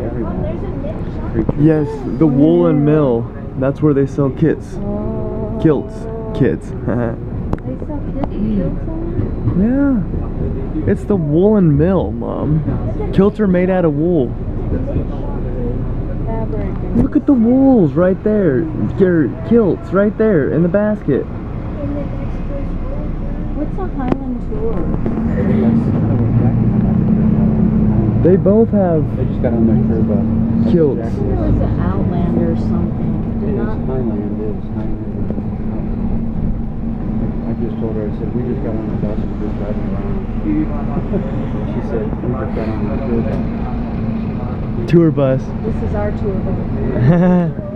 everyone. Yes, the Woolen Mill. That's where they sell kits. Kilts. Kids. They sell kilts on Yeah. It's the Woolen Mill, Mom. Kilts are made out of wool. fabric. Look at the wools right there. Your kilts right there in the basket. What's a Highland Tour? They both have They just got on their tour bus. kilts. It was an Outlander or something. It Did is not. Highland, it is Highland. I just told her, I said, we just got on the bus and we're just driving around. She said, we just got on the tour bus. Tour bus. This is our tour bus.